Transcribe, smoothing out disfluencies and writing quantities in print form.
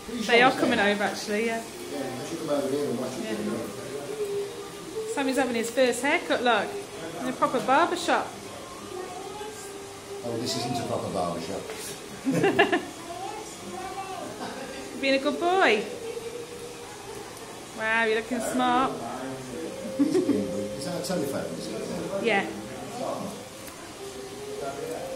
They are coming over actually, yeah. Yeah, I should come over here and watch it. Yeah. Sammy's having his first haircut, look, in a proper barber shop. Oh, this isn't a proper barber shop. Being a good boy. Wow, you're looking smart. Is that a telephone? Is it? Yeah.